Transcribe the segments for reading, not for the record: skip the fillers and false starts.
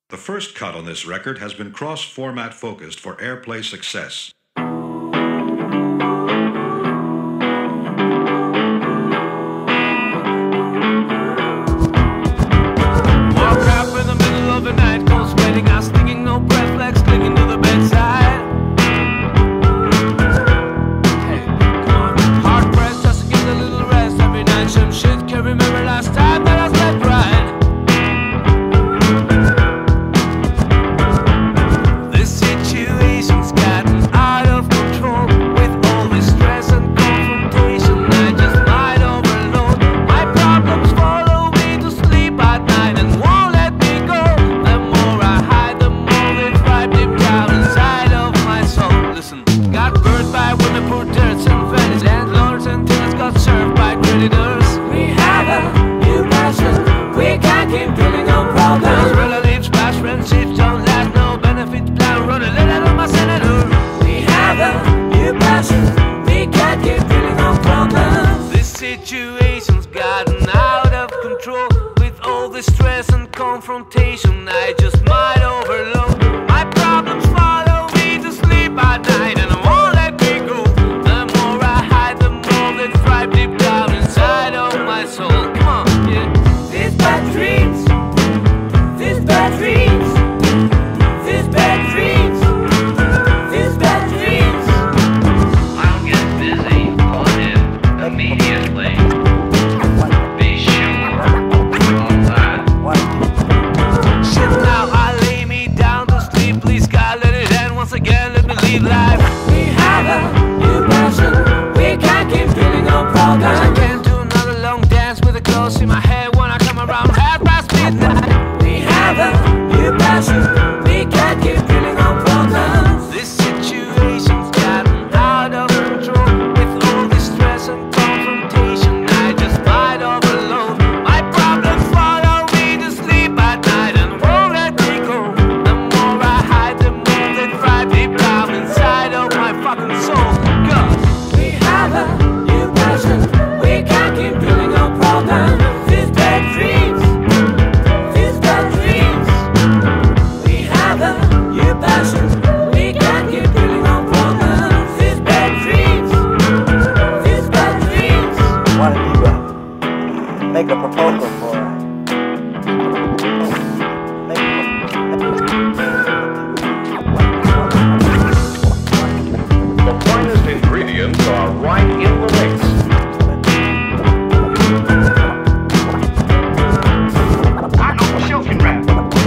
The first cut on this record has been cross-format focused for airplay success. Woke up in the middle of the night, cold sweating, I stinging, no breath, legs clinging to the bedside. Hey, come on. Hard pressed, just to get a little rest every night. Some shit, can't remember last time that I slept right. This situation's gotten out of control with all this stress and confrontation. I just might overload. My problems follow me to sleep at night and won't let me go. The more I hide, the more they thrive deep down inside of my soul. Listen, got burned by women, poor tenants in Venice. Landlords and tenants got served by creditors. We have a new passion. We can't keep dealing on problems. Relatives, past friendships don't last. No benefit plan. Run a letter to my senator. We have a new passion. We can't keep dealing on problems. This situation's gotten out of control with all the stress and confrontation. I just might overload. My problems follow me to sleep at night and won't let me go. The more I hide, the more they thrive deep down inside of my soul. Come on, yeah. These bad dreams, these bad dreams, these bad dreams, these bad dreams. I'll get busy on it immediately. Be sure of that. Shit, now I lay me down to sleep. Please God, let it end once again. Let me live life. We have a new passion. We can't keep dealing on I problems. can't do another long dance with the clothes in my head when I come around midnight. We have a new passion. We can't keep dealing on problems. This situation's gotten out of control with all this stress and confrontation. I just might overload. My problems follow me to sleep at night and won't let me go. The more I hide, the more they thrive deep down inside of my fucking soul. God. We have a new passion. We can't keep dealing on problems. These bad dreams, these bad dreams. We have a new passion. We can't keep dealing on problems. These bad dreams, these bad dreams. Why don't you make a proposal for her? The finest ingredients are right in the mix. I know silken wrap.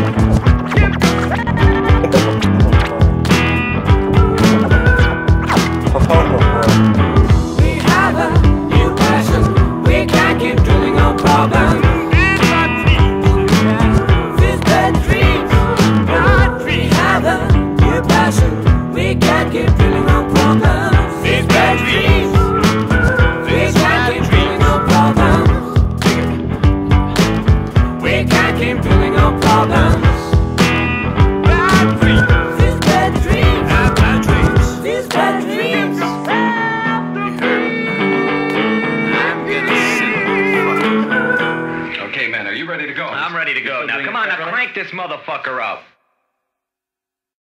Proposal for her. We have a new passion. We can't keep dwelling on problems. These bad dreams. We have a new passion. We can't keep dwelling on problems. These bad dreams. We can't keep dwelling on problems. We can't keep dwelling on problems. Bad dreams. These bad dreams. Bad dreams. These bad dreams. You heard me. I'm gonna sit. Okay, man, are you ready to go? I'm ready to go. Now, come on, now crank this motherfucker up.